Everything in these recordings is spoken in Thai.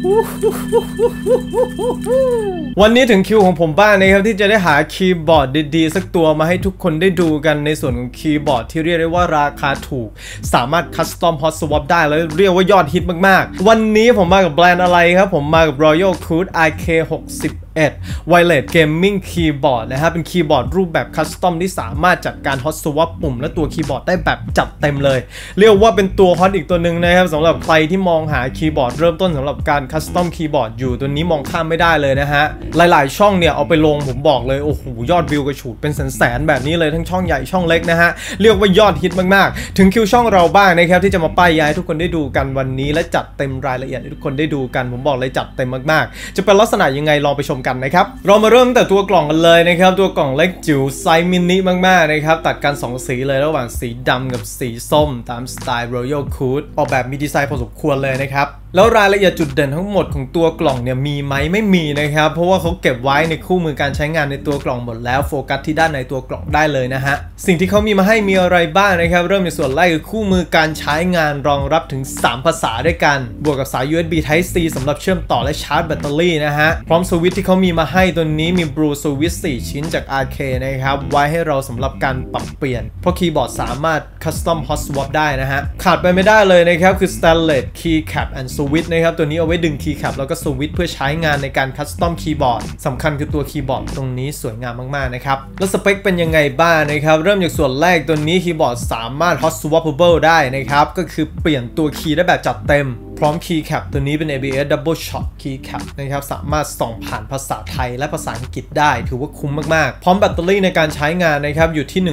วันนี้ถึงคิวของผมบ้างนะครับที่จะได้หาคีย์บอร์ดดีๆสักตัวมาให้ทุกคนได้ดูกันในส่วนของคีย์บอร์ดที่เรียกได้ว่าราคาถูกสามารถคัสตอมฮอตสวอปได้แล้วเรียกว่ายอดฮิตมากๆวันนี้ผมมากับแบรนด์อะไรครับผมมากับ Royal Coot RK61 Wireless Gaming Keyboard นะครับเป็นคีย์บอร์ดรูปแบบคัสตอมที่สามารถจัดการฮอตสวอปปุ่มและตัวคีย์บอร์ดได้แบบจัดเต็มเลยเรียกว่าเป็นตัวฮอตอีกตัวหนึ่งนะครับสำหรับใครที่มองหาคีย์บอร์ดเริ่มต้นสำหรับการคัสตอมคีย์บอร์ดอยู่ตัวนี้มองข้ามไม่ได้เลยนะฮะหลายๆช่องเนี่ยเอาไปลงผมบอกเลยโอ้โหยอดวิวกระฉูดเป็นแสนๆแบบนี้เลยทั้งช่องใหญ่ช่องเล็กนะฮะเรียกว่ายอดฮิตมากๆถึงคิวช่องเราบ้างนะครับที่จะมาป้ายยาให้ทุกคนได้ดูกันวันนี้และจัดเต็มรายละเอียดให้ทุกคนได้ดูกันผมบอกเลยจัดเต็มมากๆจะเป็นลักษณะยังไงลองไปชมกันนะครับเรามาเริ่มแต่ตัวกล่องกันเลยนะครับตัวกล่องเล็กจิ๋วไซส์มินิมากๆนะครับตัดกัน2สีเลยระหว่างสีดำกับสีส้มตามสไตล์ Royal Coot ออกแบบมีดีไซน์พอสมควรเลยนะครับแล้วรายละเอียดจุดเด่นทั้งหมดของตัวกล่องเนี่ยมีไหมไม่มีนะครับเพราะว่าเขาเก็บไว้ในคู่มือการใช้งานในตัวกล่องหมดแล้วโฟกัสที่ด้านในตัวกล่องได้เลยนะฮะสิ่งที่เขามีมาให้มีอะไรบ้างนะครับเริ่มในส่วนแรกคือคู่มือการใช้งานรองรับถึง3ภาษาด้วยกันบวกกับสาย USB Type C สำหรับเชื่อมต่อและชาร์จแบตเตอรี่นะฮะพร้อมสวิตช์ที่เขามีมาให้ตัวนี้มี Blue Switch 4 ชิ้นจาก RK นะครับไว้ให้เราสำหรับการปรับเปลี่ยนเพราะคีย์บอร์ดสามารถ Custom Hot Swap ได้นะฮะขาดไปไม่ได้เลยนะครับคือ Stainless Keycap and Switch นะครับตัวนี้เอาไว้ดึงคีย์แคปแล้วก็สวิตช์เพื่อใช้งานในการคัสตอมคีย์บอร์ดสำคัญคือตัวคีย์บอร์ดตรงนี้สวยงามมากๆนะครับแล้วสเปคเป็นยังไงบ้างนะครับเริ่มจากส่วนแรกตัวนี้คีย์บอร์ดสามารถ Hot Swappable ได้นะครับก็คือเปลี่ยนตัวคีย์ได้แบบจัดเต็มพร้อมคีย์แคปตัวนี้เป็น ABS Double Shot Keycap นะครับสามารถส่องผ่านภาษาไทยและภาษาอังกฤษได้ถือว่าคุ้มมากๆพร้อมแบตเตอรี่ในการใช้งานนะครับอยู่ที่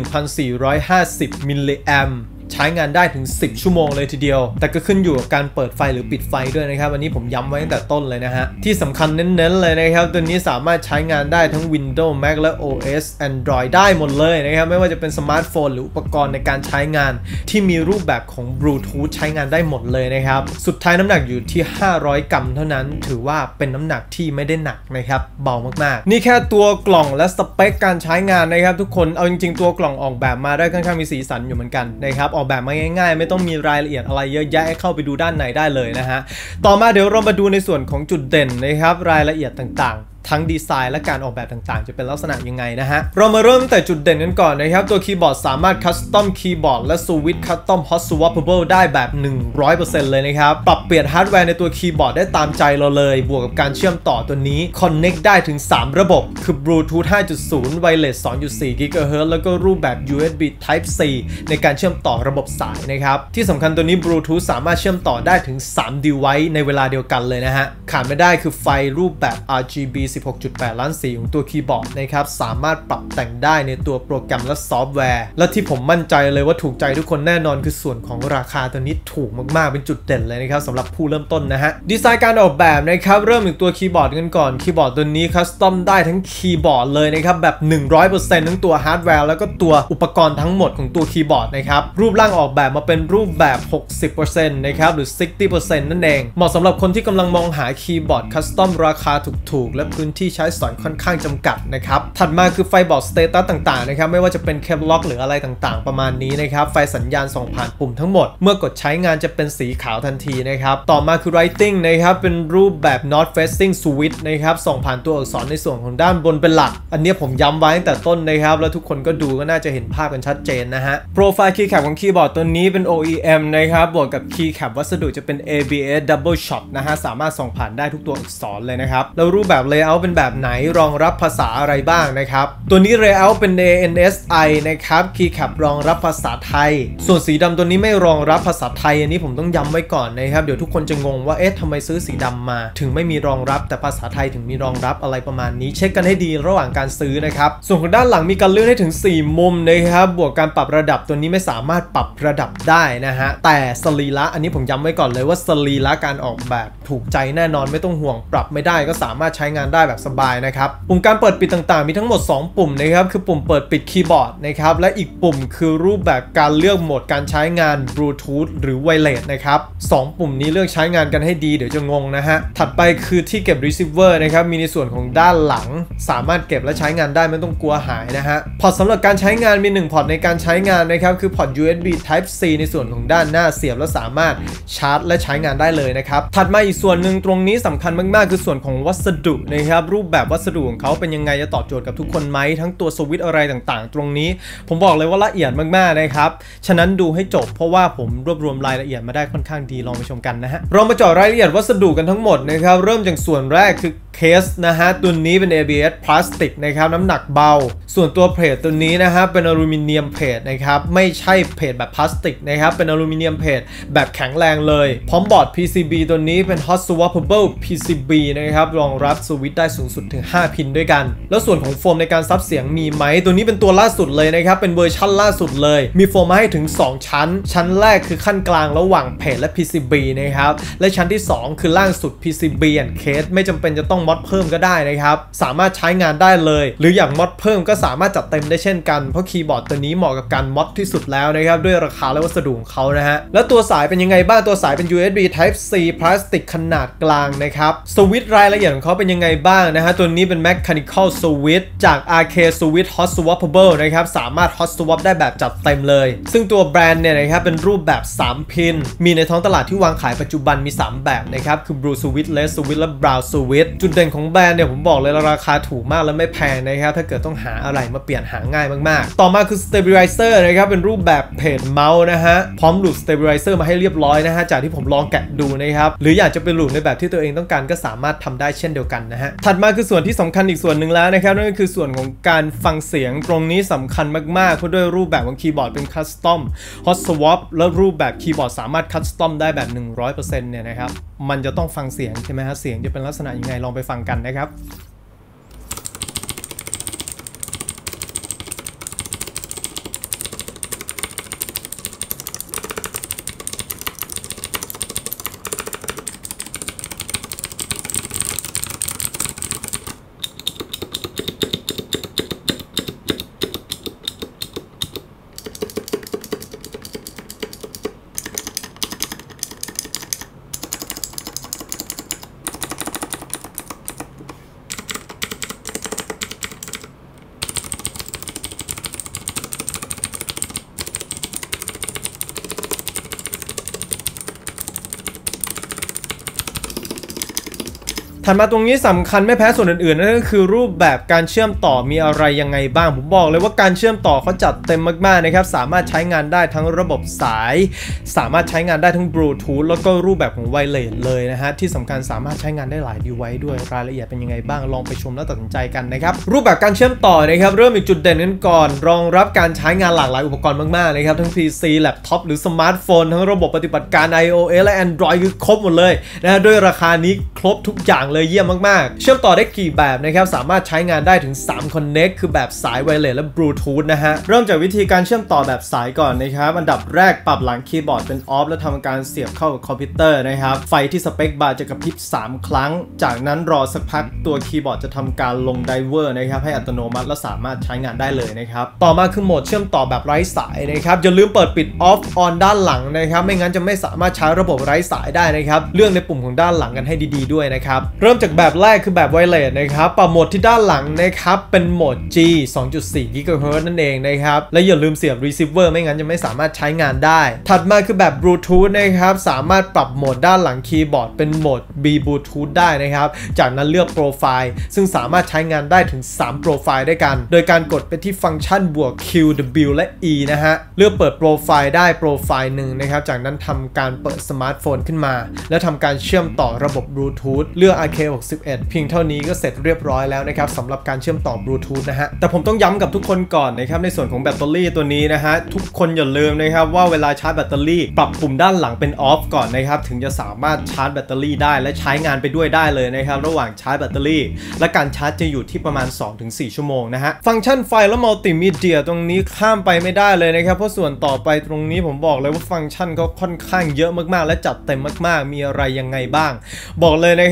1,450 มิลลิแอมป์ใช้งานได้ถึง10ชั่วโมงเลยทีเดียวแต่ก็ขึ้นอยู่กับการเปิดไฟหรือปิดไฟด้วยนะครับวันนี้ผมย้ำไว้ตั้งแต่ต้นเลยนะฮะที่สำคัญเน้นๆเลยนะครับตัวนี้สามารถใช้งานได้ทั้ง Windows Mac และ OS Android ได้หมดเลยนะครับไม่ว่าจะเป็นสมาร์ทโฟนหรืออุปกรณ์ในการใช้งานที่มีรูปแบบของ Bluetooth ใช้งานได้หมดเลยนะครับสุดท้ายน้ำหนักอยู่ที่500 กรัมเท่านั้นถือว่าเป็นน้ำหนักที่ไม่ได้หนักนะครับเบามากๆนี่แค่ตัวกล่องและสเปคการใช้งานนะครับทุกคนเอาจริงๆตัวกล่องออกแบบมาได้ค่อนข้างมีสีสันอยู่เหมือนกันนะครับออกแบบมาง่ายๆไม่ต้องมีรายละเอียดอะไรเยอะแยะให้เข้าไปดูด้านในได้เลยนะฮะต่อมาเดี๋ยวเรามาดูในส่วนของจุดเด่นนะครับรายละเอียดต่างๆทั้งดีไซน์และการออกแบบต่างๆจะเป็นลักษณะยังไงนะฮะเรามาเริ่มแต่จุดเด่นกันก่อนนะครับตัวคีย์บอร์ดสามารถคัสตอมคีย์บอร์ดและสวิตช์คัสตอมฮอตสวอปเปิลได้แบบ 100% เลยนะครับปรับเปลี่ยนฮาร์ดแวร์ในตัวคีย์บอร์ดได้ตามใจเราเลยบวกกับการเชื่อมต่อตัวนี้ Connect ได้ถึง3ระบบคือ Bluetooth 5.0 Wireless 2.4 GHz แล้วก็รูปแบบ USB Type C ในการเชื่อมต่อระบบสายนะครับที่สำคัญตัวนี้ Bluetooth สามารถเชื่อมต่อได้ถึง3 device ในเวลาเดียวกันเลยนะฮะขาดไม่ได้คือไฟรูปแบบ RGB 16.8 ล้านสีของตัวคีย์บอร์ดนะครับสามารถปรับแต่งได้ในตัวโปรแกรมและซอฟต์แวร์และที่ผมมั่นใจเลยว่าถูกใจทุกคนแน่นอนคือส่วนของราคาตัวนี้ถูกมากๆเป็นจุดเด่นเลยนะครับสำหรับผู้เริ่มต้นนะฮะดีไซน์การออกแบบนะครับเริ่มจากตัวคีย์บอร์ดกันก่อนคีย์บอร์ดตัวนี้คัสตอมได้ทั้งคีย์บอร์ดเลยนะครับแบบ 100% ทั้งตัวฮาร์ดแวร์แล้วก็ตัวอุปกรณ์ทั้งหมดของตัวคีย์บอร์ดนะครับรูปร่างออกแบบมาเป็นรูปแบบ 60% นะครับหรือ 60% นั่นเองเหมาะสำหรับคนที่กำลังมองหาคีย์บอร์ดคัสตอมราคาถูกๆและพื้นที่ใช้สอยค่อนข้างจำกัดนะครับถัดมาคือไฟบอกสเตตัสต่างๆนะครับไม่ว่าจะเป็นเคเบิลล็อกหรืออะไรต่างๆประมาณนี้นะครับไฟสัญญาณส่องผ่านปุ่มทั้งหมดเมื่อกดใช้งานจะเป็นสีขาวทันทีนะครับต่อมาคือ Writing นะครับเป็นรูปแบบ Not Facing Switch นะครับส่องผ่านตัวอักษรในส่วนของด้านบนเป็นหลักอันนี้ผมย้ำไว้ตั้งแต่ต้นนะครับแล้วทุกคนก็ดูก็น่าจะเห็นภาพกันชัดเจนนะฮะโปรไฟล์คีย์แคปของคีย์บอร์ดตัวนี้เป็น OEM นะครับบวกกับคีย์แคปวัสดุจะเป็น ABS Double Shot นะฮะสามารถส่องผ่านได้ทุกตัวอักษรเลยนะครับแล้วรูปแบบ Layout เป็นแบบไหนรองรับภาษาอะไรบ้างนะครับตัวนี้ Layout เป็น ANSI นะครับคีย์แคปรองรับภาษาไทยส่วนสีดำตัวนี้ไม่รองรับภาษาไทยอันนี้ผมต้องย้ำไว้ก่อนนะครับเดี๋ยวทุกคนจะงงว่าเอ๊ะทำไมซื้อสีดำมาถึงไม่มีรองรับแต่ภาษาไทยถึงมีรองรับอะไรประมาณนี้เช็คกันให้ดีระหว่างการซื้อนะครับส่วนของด้านหลังมีการเลื่อนให้ถึง4มุมนะครับบวกการปรับระดับตัวนี้ไม่สามารถปรับระดับได้นะฮะแต่สรีระอันนี้ผมย้ำไว้ก่อนเลยว่าสรีระการออกแบบถูกใจแน่นอนไม่ต้องห่วงปรับไม่ได้ก็สามารถใช้งานได้ได้แบบสบายนะครับปุ่มการเปิดปิดต่างๆมีทั้งหมด2ปุ่มนะครับคือปุ่มเปิดปิดคีย์บอร์ดนะครับและอีกปุ่มคือรูปแบบการเลือกโหมดการใช้งานบลูทูธหรือไวเลสนะครับ2ปุ่มนี้เลือกใช้งานกันให้ดีเดี๋ยวจะงงนะฮะถัดไปคือที่เก็บ receiver นะครับมีในส่วนของด้านหลังสามารถเก็บและใช้งานได้ไม่ต้องกลัวหายนะฮะพอร์ตสำหรับการใช้งานมี1พอร์ตในการใช้งานนะครับคือพอร์ต USB Type C ในส่วนของด้านหน้าเสียบแล้วสามารถชาร์จและใช้งานได้เลยนะครับถัดมาอีกส่วนหนึ่งตรงนี้สำคัญมากๆคือส่วนของวัสดุนะครับรูปแบบวัสดุของเขาเป็นยังไงจะตอบโจทย์กับทุกคนไหมทั้งตัวสวิตช์อะไรต่างๆตรงนี้ผมบอกเลยว่าละเอียดมากๆนะครับฉะนั้นดูให้จบเพราะว่าผมรวบรวมรายละเอียดมาได้ค่อนข้างดีลองไปชมกันนะฮะเรามาเจาะรายละเอียดวัสดุกันทั้งหมดนะครับเริ่มจากส่วนแรกคือเคสนะฮะตัวนี้เป็น ABS พลาสติกนะครับน้ำหนักเบาส่วนตัวเพลทตัวนี้นะฮะเป็นอลูมิเนียมเพลทนะครับไม่ใช่เพลทแบบพลาสติกนะครับเป็นอลูมิเนียมเพลทแบบแข็งแรงเลยพร้อมบอร์ด PCB ตัวนี้เป็น Hot Swappable PCB นะครับรองรับสวิตช์ได้สูงสุดถึง5พินด้วยกันแล้วส่วนของโฟมในการซับเสียงมีไหมตัวนี้เป็นตัวล่าสุดเลยนะครับเป็นเวอร์ชั่นล่าสุดเลยมีโฟมมาให้ถึง2ชั้นแรกคือขั้นกลางระหว่างเพลทและ PCB นะครับและชั้นที่2คือล่างสุด PCB and case ไม่จำเป็นจะต้องมอดเพิ่มก็ได้นะครับสามารถใช้งานได้เลยหรืออยากมอดเพิ่มก็สามารถจัดเต็มได้เช่นกันเพราะคีย์บอร์ดตัวนี้เหมาะกับการมอดที่สุดแล้วนะครับด้วยราคาและวัสดุของเขานะฮะแล้วตัวสายเป็นยังไงบ้างตัวสายเป็น USB Type C พลาสติกขนาดกลางนะครับสวิตช์รายละเอียดของเขาเป็นยังไงบ้างนะฮะตัวนี้เป็น Mechanical Switch จาก RK Switch Hot Swappable นะครับสามารถ Hot Swap ได้แบบจัดเต็มเลยซึ่งตัวแบรนด์เนี่ยนะครับเป็นรูปแบบ3พินมีในท้องตลาดที่วางขายปัจจุบันมี3แบบนะครับคือ Blue Switch Red Switch และ Brown Switch จุดเด่นของแบรนด์เนี่ยผมบอกเลยราคาถูกมากและไม่แพงนะครับถ้าเกิดต้องหาอะไรมาเปลี่ยนหาง่ายมากๆต่อมาคือ Stabilizer นะครับเป็นรูปแบบเพจเมาส์นะฮะพร้อมหลุด Stabilizer มาให้เรียบร้อยนะฮะจากที่ผมลองแกะดูนะครับหรืออยากจะไปหลุดในแบบที่ตัวเองต้องการก็สามารถทำได้เช่นเดียวกันนะฮะถัดมาคือส่วนที่สำคัญอีกส่วนหนึ่งแล้วนะครับนั่นก็คือส่วนของการฟังเสียงตรงนี้สำคัญมากๆเพราะด้วยรูปแบบของคีย์บอร์ดเป็นคัสตอม Hot Swap แล้วรูปแบบคีย์บอร์ดสามารถคัสตอมได้แบบ 100% เนี่ยนะครับมันจะต้องฟังเสียงใช่ไหมฮะเสียงจะเป็นลักษณะยังไงลองไปฟังกันนะครับถัดมาตรงนี้สำคัญไม่แพ้ส่วนอื่นๆนั่นก็คือรูปแบบการเชื่อมต่อมีอะไรยังไงบ้างผมบอกเลยว่าการเชื่อมต่อเขาจัดเต็มมากๆนะครับสามารถใช้งานได้ทั้งระบบสายสามารถใช้งานได้ทั้งบลูทูธแล้วก็รูปแบบของไวเลสเลยนะฮะที่สำคัญสามารถใช้งานได้หลาย device ด้วยรายละเอียดเป็นยังไงบ้างลองไปชมแล้วตัดสินใจกันนะครับรูปแบบการเชื่อมต่อนะครับเริ่มอีกจุดเด่นกันก่อนรองรับการใช้งานหลากหลายอุปกรณ์มากๆนะครับทั้ง PC แล็ปท็อปหรือสมาร์ทโฟนทั้งระบบปฏิบัติการ iOS และ Android คือครบหมดเลยนะด้วยราคานี้ครบทุกอย่างเลยเยี่ยมมากๆเชื่อมต่อได้กี่แบบนะครับสามารถใช้งานได้ถึง3 Connect คือแบบสายไวเลสและบลูทูธนะฮะเริ่มจากวิธีการเชื่อมต่อแบบสายก่อนนะครับอันดับแรกปรับหลังคีย์บอร์ดเป็นออฟและทำการเสียบเข้ากับคอมพิวเตอร์นะครับไฟที่สเปคบาร์จะกระพริบ3 ครั้งจากนั้นรอสักพักตัวคีย์บอร์ดจะทำการลงไดเวอร์นะครับให้อัตโนมัติและสามารถใช้งานได้เลยนะครับต่อมาคือโหมดเชื่อมต่อแบบไร้สายนะครับอย่าลืมเปิดปิดออฟออนด้านหลังนะครับไม่งั้นจะไม่สามารถใช้ระบบไร้สายได้นะครับเลือกในปุ่มของด้านหลังกันให้ดีๆด้วยนะครับเริ่มจากแบบแรกคือแบบไวเลสนะครับปรับโหมดที่ด้านหลังนะครับเป็นโหมด G 2.4 GHz นั่นเองนะครับและอย่าลืมเสียบ receiver ไม่งั้นจะไม่สามารถใช้งานได้ถัดมาคือแบบบลูทูธนะครับสามารถปรับโหมดด้านหลังคีย์บอร์ดเป็นโหมด B บลูทูธได้นะครับจากนั้นเลือกโปรไฟล์ซึ่งสามารถใช้งานได้ถึง3โปรไฟล์ด้วยกันโดยการกดไปที่ฟังก์ชันบวก Q W และ E นะฮะเลือกเปิดโปรไฟล์ได้โปรไฟล์หนึ่งนะครับจากนั้นทำการเปิดสมาร์ทโฟนขึ้นมาแล้วทำการเชื่อมต่อระบบบลูทูธเลือก RK61 เพียงเท่านี้ก็เสร็จเรียบร้อยแล้วนะครับสำหรับการเชื่อมต่อบลูทูธนะฮะแต่ผมต้องย้ำกับทุกคนก่อนนะครับในส่วนของแบตเตอรี่ตัวนี้นะฮะทุกคนอย่าลืมนะครับว่าเวลาชาร์จแบตเตอรี่ปรับปุ่มด้านหลังเป็นออฟก่อนนะครับถึงจะสามารถชาร์จแบตเตอรี่ได้และใช้งานไปด้วยได้เลยนะครับระหว่างชาร์จแบตเตอรี่และการชาร์จจะอยู่ที่ประมาณ 2-4 ชั่วโมงนะฮะฟังก์ชันไฟและมัลติมีเดียตรงนี้ข้ามไปไม่ได้เลยนะครับเพราะส่วนต่อไปตรงนี้ผมบอกเลยว่าฟังก์ชันเขาค่อนข้างเยอะมากๆและจัดเต็มมากๆมีอะไรยังไงบ้างบอกเลยนะครับว่าการ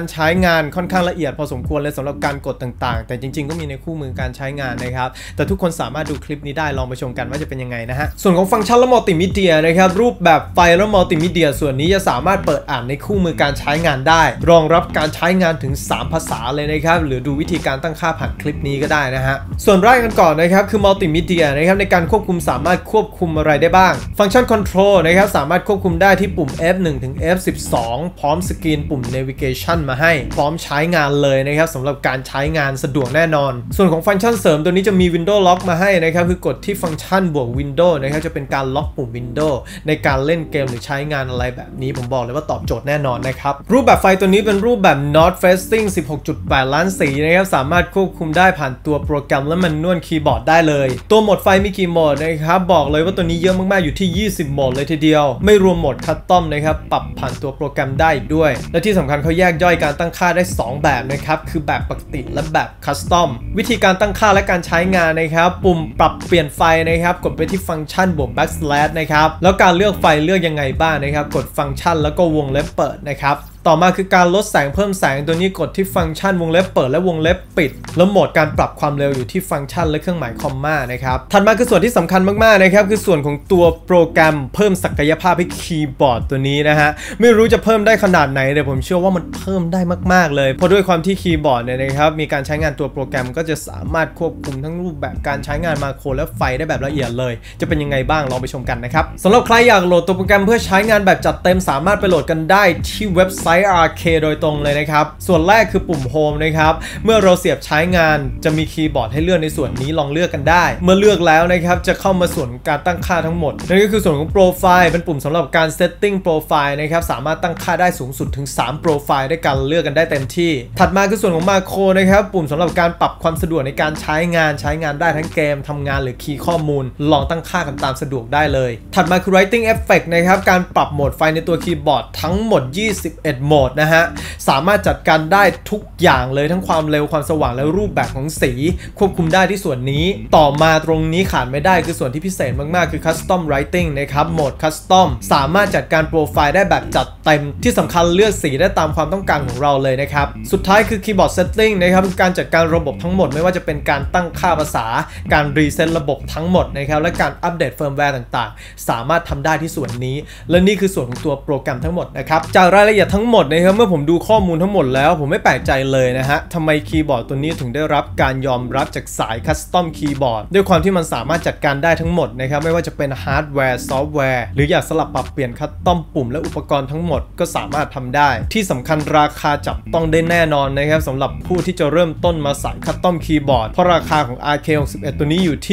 ใช้งานค่อนข้างละเอียดพอสมควรเลยสำหรับการกดต่างๆแต่จริงๆก็มีในคู่มือการใช้งานนะครับแต่ทุกคนสามารถดูคลิปนี้ได้ลองไปชมกันว่าจะเป็นยังไงนะฮะส่วนของฟังก์ชันและมัลติมีเดียนะครับรูปแบบไฟล์และมัลติมีเดียส่วนนี้จะสามารถเปิดอ่านในคู่มือการใช้งานได้รองรับการใช้งานถึง3ภาษาเลยนะครับหรือดูวิธีการตั้งค่าผ่านคลิปนี้ก็ได้นะฮะส่วนแรกกันก่อนนะครับคือมัลติมีเดียนะครับในการควบคุมสามารถควบคุมอะไรได้บ้างฟังก์ชัน Control นะครับสามารถควบคุมได้ที่ปุ่ม F1 ถึง F12 พร้อมสกรีนปุ่ม Navigation มาให้พร้อมใช้งานเลยนะครับสำหรับการใช้งานสะดวกแน่นอนส่วนของฟังก์ชันเสริมตัวนี้จะมี Window Lock มาให้นะครับคือกดที่ฟังก์ชันบวก Window นะครับจะเป็นการล็อกปุ่ม Window ในการเล่นเกมหรือใช้งานอะไรแบบนี้ผมบอกเลยว่าตอบโจทย์แน่นอนนะครับรูปแบบไฟตัวนี้เป็นรูปแบบ North Facing 16.8 ล้านสีนะครับสามารถควบคุมได้ผ่านตัวโปรแกรมและมันนวลคีย์บอร์ดได้เลยตัวโหมดไฟมีกี่โหมดนะครับบอกเลยว่าตัวนี้เยอะมากๆอยู่ที่20โหมดเลยทีเดียวไม่รวมโหมดคัสตอมนะครับปรับผ่านตัวโปรแกรมได้อีกด้วยและที่สำคัญเขาแยกย่อยการตั้งค่าได้2แบบนะครับคือแบบปกติและแบบคัสตอมวิธีการตั้งค่าและการใช้งานนะครับปุ่มปรับเปลี่ยนไฟนะครับกดไปที่ฟังก์ชันบวก backslash นะครับแล้วการเลือกไฟเลือกยังไงบ้างนะครับกดฟังก์ชันแล้วก็วงเล็บเปิดนะครับต่อมาคือการลดแสงเพิ่มแสงตัวนี้กดที่ฟังก์ชันวงเล็บเปิดและวงเล็บปิดแล้วโหมดการปรับความเร็วอยู่ที่ฟังก์ชันและเครื่องหมายคอมมานะครับถัดมาคือส่วนที่สำคัญมากๆนะครับคือส่วนของตัวโปรแกรมเพิ่มศักยภาพให้คีย์บอร์ดตัวนี้นะฮะไม่รู้จะเพิ่มได้ขนาดไหนแต่ผมเชื่อว่ามันเพิ่มได้มากๆเลยเพราะด้วยความที่คีย์บอร์ดเนี่ยนะครับมีการใช้งานตัวโปรแกรมก็จะสามารถควบคุมทั้งรูปแบบการใช้งานมาโครและไฟได้แบบละเอียดเลยจะเป็นยังไงบ้างลองไปชมกันนะครับสำหรับใครอยากโหลดตัวโปรแกรมเพื่อใช้งานแบบจัดเต็มสามารถไปโหลดกันได้ที่เว็บไซต์ Arcade โดยตรงเลยนะครับส่วนแรกคือปุ่ม Home นะครับเมื่อเราเสียบใช้งานจะมีคีย์บอร์ดให้เลือกในส่วนนี้ลองเลือกกันได้เมื่อเลือกแล้วนะครับจะเข้ามาส่วนการตั้งค่าทั้งหมดนั่นก็คือส่วนของโปรไฟล์เป็นปุ่มสำหรับการ Setting โปรไฟล์นะครับสามารถตั้งค่าได้สูงสุดถึง3โปรไฟล์ด้วยกันเลือกกันได้เต็มที่ถัดมาคือส่วนของมาโครนะครับปุ่มสำหรับการปรับความสะดวกในการใช้งานได้ทั้งเกมทำงานหรือคีย์ข้อมูลลองตั้งค่ากันตามสะดวกได้เลยถัดมาคือ Writing Effect นะครับการปรับโหมดไฟในตัวคีย์บอร์ดทั้งหมด21โหมดนะฮะสามารถจัดการได้ทุกอย่างเลยทั้งความเร็วความสว่างและรูปแบบของสีควบคุมได้ที่ส่วนนี้ต่อมาตรงนี้ขาดไม่ได้คือส่วนที่พิเศษมากๆคือ Custom Writing นะครับโหมด Custom สามารถจัดการโปรไฟล์ได้แบบจัดเต็มที่สำคัญเลือกสีได้ตามความต้องการของเราเลยนะครับสุดท้ายคือ Keyboard Setting นะครับคือการจัดการระบบทั้งหมดไม่ว่าจะเป็นการตั้งค่าภาษาการรีเซ็ตระบบทั้งหมดนะครับและการอัปเดตเฟิร์มแวร์ต่างๆสามารถทำได้ที่ส่วนนี้และนี่คือส่วนของตัวโปรแกรมทั้งหมดนะครับจากรายละเอียดทั้งหมดนะครับเมื่อผมดูข้อมูลทั้งหมดแล้วผมไม่แปลกใจเลยนะฮะทำไมคีย์บอร์ดตัวนี้ถึงได้รับการยอมรับจากสายคัสตอมคีย์บอร์ดด้วยความที่มันสามารถจัดการได้ทั้งหมดนะครับไม่ว่าจะเป็นฮาร์ดแวร์ซอฟต์แวร์หรืออยากสลับปรับเปลี่ยนคัสตอมปุ่มและอุปกรณ์ทั้งหมดก็สามารถทำได้ที่สำคัญราคาจับต้องได้แน่นอนนะครับสำหรับผู้ที่จะเริ่มต้นมาสายคัสตอมคีย์บอร์ดเพราะราคาของ RK61 ตัวนี้อยู่ที่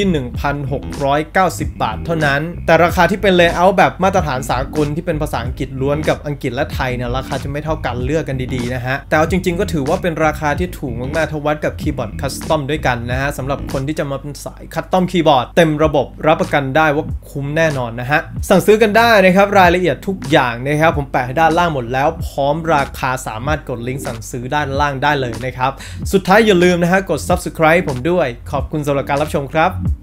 1,690 บาทเท่านั้นแต่ราคาที่เป็นเลเยอร์แบบมาตรฐานสากลที่เป็นภาษาอังกฤษล้วนกับอังกฤษและไทยเนี่ยราคาจะไม่เท่ากันเลือกกันดีๆนะฮะแต่เอาจริงๆก็ถือว่าเป็นราคาที่ถูกมากๆถ้าวัดกับคีย์บอร์ดคัสตอมด้วยกันนะฮะสำหรับคนที่จะมาเป็นสายคัสตอมคีย์บอร์ดเต็มระบบรับประกันได้ว่าคุ้มแน่นอนนะฮะสั่งซื้อกันได้นะครับรายละเอียดทุกอย่างนะครับผมแปะให้ด้านล่างหมดแล้วพร้อมราคาสามารถกดลิงก์สั่งซื้อด้านล่างได้เลยนะครับสุดท้ายอย่าลืมนะฮะกด Subscribe ผมด้วยขอบคุณสำหรับการรับชมครับ